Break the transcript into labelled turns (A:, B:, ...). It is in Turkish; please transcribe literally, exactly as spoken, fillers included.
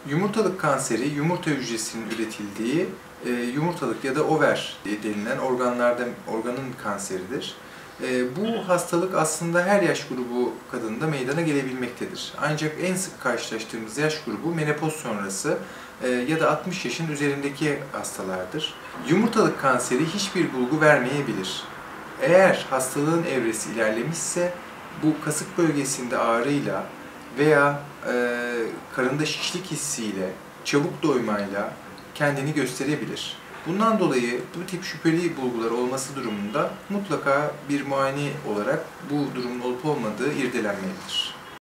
A: Yumurtalık kanseri, yumurta hücresinin üretildiği e, yumurtalık ya da over denilen organlarda organın kanseridir. E, bu hastalık aslında her yaş grubu kadında meydana gelebilmektedir. Ancak en sık karşılaştığımız yaş grubu menopoz sonrası e, ya da altmış yaşın üzerindeki hastalardır. Yumurtalık kanseri hiçbir bulgu vermeyebilir. Eğer hastalığın evresi ilerlemişse bu kasık bölgesinde ağrıyla veya e, karında şişlik hissiyle, çabuk doymayla kendini gösterebilir. Bundan dolayı bu tip şüpheli bulgular olması durumunda mutlaka bir muayene olarak bu durumun olup olmadığı irdelenmelidir.